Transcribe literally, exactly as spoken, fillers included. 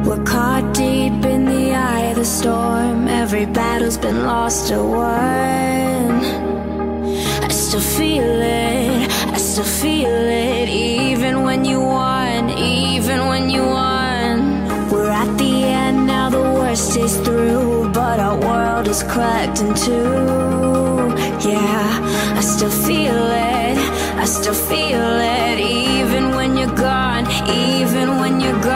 We're caught deep in the eye of the storm. Every battle's been lost or won. I still feel it, I still feel it. Even when you won, even when you won. We're at the end now, the worst is through, but our world is cracked in two. Yeah, I still feel it, I still feel it. Even when you're gone, even when you're gone.